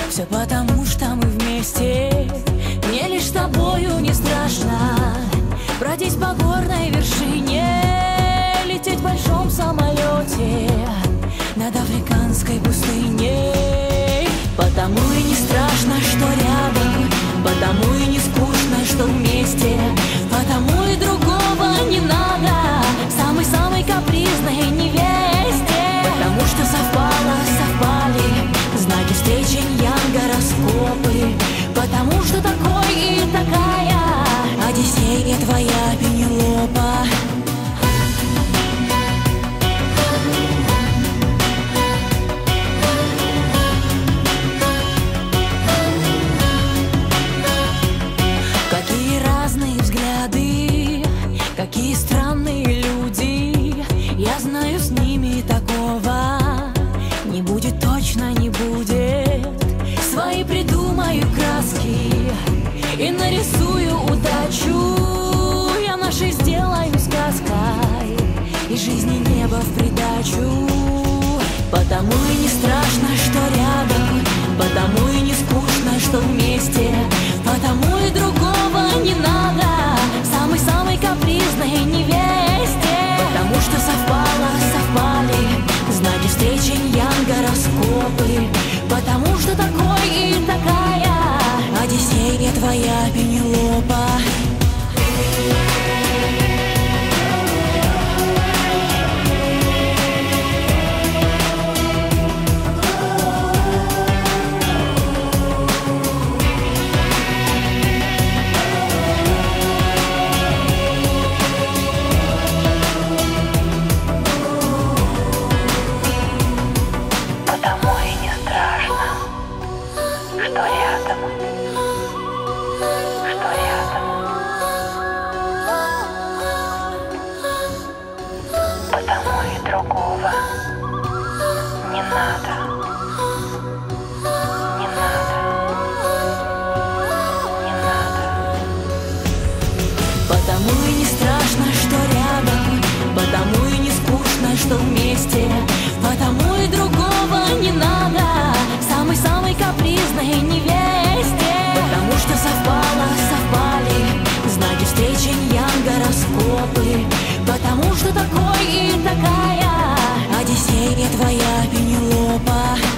Все потому, что мы вместе. Мне лишь с тобою не страшно бродить по горной вершине, лететь в большом самолете над африканской пустыней. Потому и не страшно, что рядом, потому и не скучно, что вместе, потому и другого не надо самой-самой капризной невесте. Потому что совпали знаки встречи, гороскопы, потому что такой и такая Одиссея твоя Пенелопа. Какие разные взгляды, какие странные люди. Я знаю, с ними такого не будет, точно не будет. Свои придумаю краски и нарисую удачу. Я нашей сделаю сказкой и жизни небо в придачу. Потому и не страшно, что рядом, потому и не скучно, что вместе, потому и другого не надо самой-самой капризной невесте. Потому что совпали знаки встречи, гороскопы, потому что такой и такая Одиссея твоя Пенелопа. Потому и другого не надо, не надо, не надо. Потому и не страшно, что рядом, потому и не скучно, что вместе, потому и другого не надо самой-самой капризной невесте. Потому что совпали знаки встречи, гороскопы, потому что такой и такая Одиссея твоя Пенелопа.